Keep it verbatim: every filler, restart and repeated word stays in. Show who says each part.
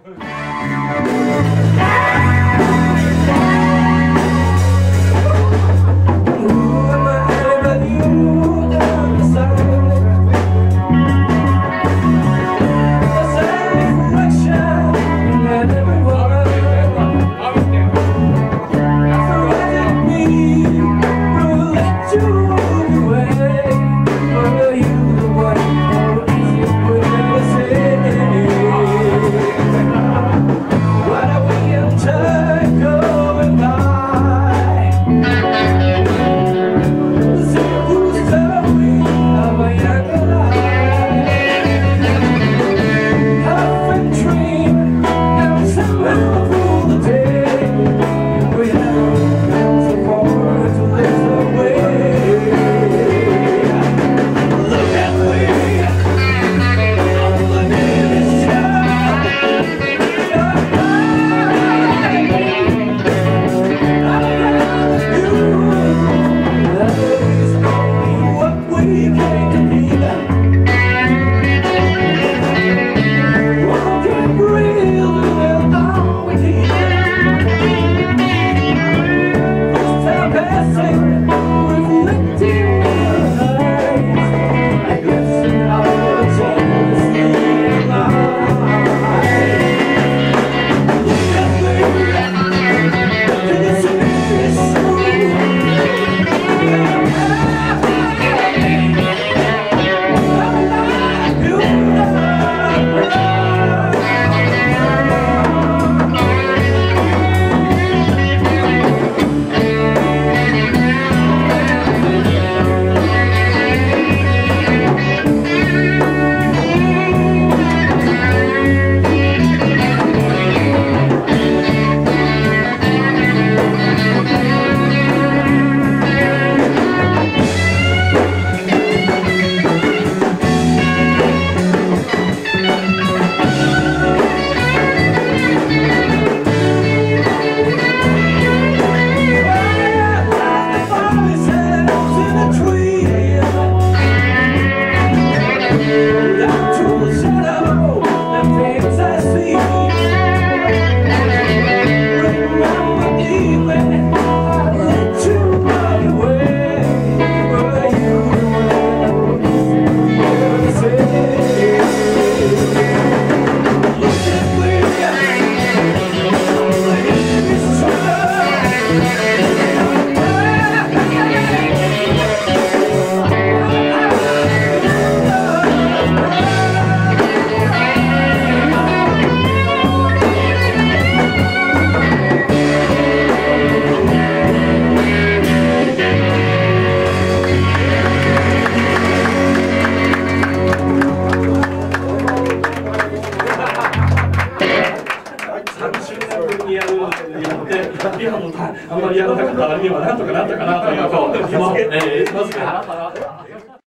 Speaker 1: いやもうあんまりやらなかった割にはなんとかなったかなというと、えー、しますか。